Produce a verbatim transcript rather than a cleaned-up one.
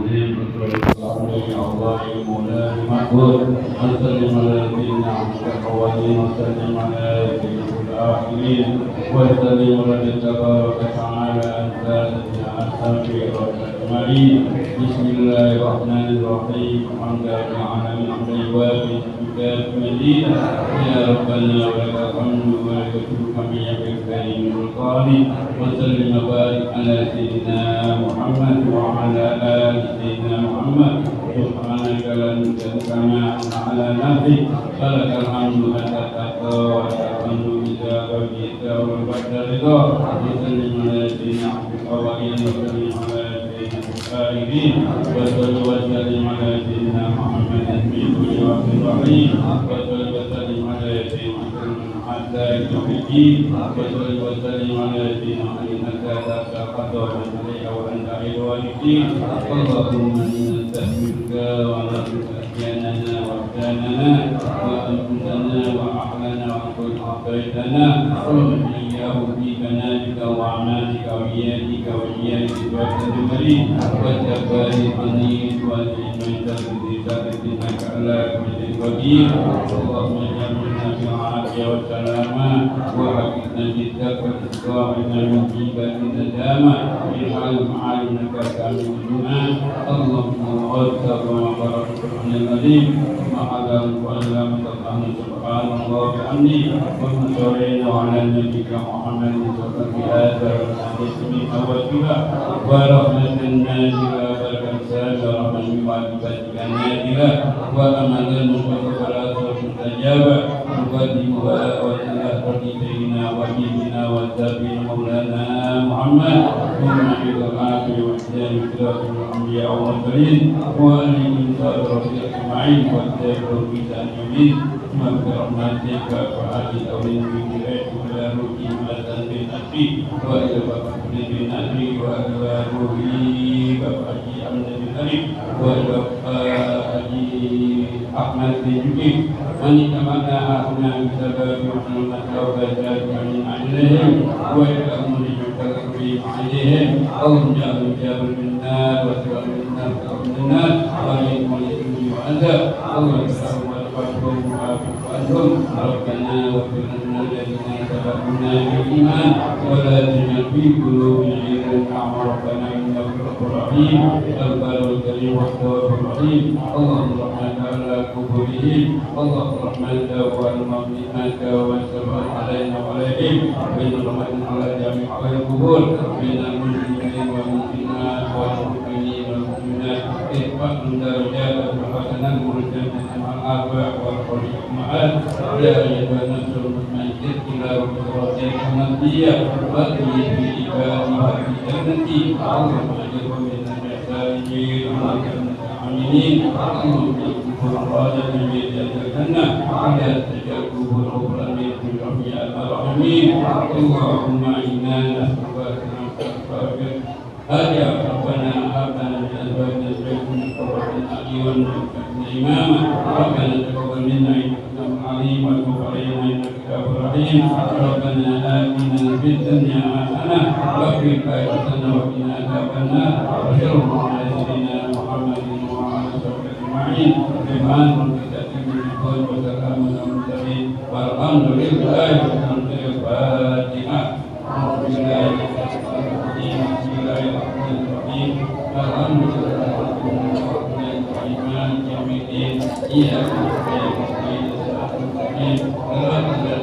العظيم يا الله يا مولاي المحبوب وسلم على سيدنا عبدك الأولين وسلم على سيد الآخرين وسلم على تبارك وتعالى أنت السابق والأجمعين بسم الله الرحمن الرحيم الحمد لله على الأمر الواقع في المدينة يا ربنا ولك الحمد ولك الشكر يا الكريم القاضي وسلم وبارك على سيدنا محمد وعلى آل سيدنا محمد سبحانك لا نشهد كما على نفسك فلك الحمد أنت تقى وتحمد إذا رضيت وبعد رضا وسلم على سيدنا الأولين وسلم على سيدنا الآخرين وصل وسلم على سيدنا محمد في كل وقت رحيم وصل وسلم على سيدنا حتى يوم الدين وصل وسلم على سيدنا إنك لا قدر عليه وأنت خير الوالدين اللهم نستحمدك ونرجوك أحياننا وأحياننا وأنفسنا وأحلنا وأنقذ أعطيتنا اللهم إياه في بناتك وأعمالك وإيادك وإيادك وأحسن المريض والجبار القنيط والإيمان إنك على كل شيء قدير اللهم اجعلنا في العافية والسلامة وحفظنا بالتقوى والإسلام المجيب بالندامة في حال معالمك كامل الدعاء اللهم وفق وما بارك القرآن العظيم ثم على وعلى سبحانه سبحان الله بحمده وصلينا على نبيك محمد صلى الله عليه وسلم وسلم ورحمة النازلة والكمسات ورحمة واجباتك النازلة وأمل المستقبلات والمستجابة نقدمها وإلى سيدنا وحبيبنا وسابنا مولانا محمد ثم إلى الآخر والإسلام كتاب الأنبياء والمرسلين وآلهم صادرة أجمعين والتابع في تأمين ثم برحمتك وعلي أولين في كرائك ولا روحي ولا تنبين أخي وإلى بقى بن أخي وإلى روحي بقى أمن بن أخي وإلى أحمد بن جبير وأن كما أعطنا بسبب وحنا نتوبة من عليهم وإلى أمر يتكفي عليهم اللهم جعل جابر من النار وسوى من النار ومن النار وعليهم وليهم وأنت اللهم صل وسلم وأنتم ربنا واغفر لنا الذين سبقونا بالإيمان ولا تجعل في قلوبنا غير ربنا إنك غفور رحيم البر الكريم والتواب الرحيم اللهم رحمك على قبورهم اللهم رحمك والمغفرة والسلام علينا وعليهم بين رحمة على جميع أهل القبور بين المسلمين والمسلمات والمؤمنين والمؤمنات ارفع درجات الحسنات والجنة مع الآباء والأمهات يا أيها النفس المطمئنة إلى ربك المرضية وأتي في عبادي وفي جنتي اللهم اجعله من السالمين والعاملين اللهم مرادنا بيد الجنة ولا تجعله الغفران من رحمة الراحمين اللهم إنا نسألك هذا ربنا هبنا من أزواجنا ذريتنا قرة أعين واجعلنا إماما ربنا تقبل منا إنك العليم وتب علينا إنك التواب الرحيم ربنا آتنا في الدنيا حسنة وفي الآخرة حسنة وقنا عذاب النار وصلى الله على سيدنا محمد وعلى آله أجمعين سبحان ربك رب العزة وسلام على المرسلين والحمد لله رب الفاتحة أعوذ بالله من الشيطان الرجيم بسم الله الرحمن الرحيم الحمد لله رب العالمين مالك يوم الدين إياك نعبد وإياك نستعين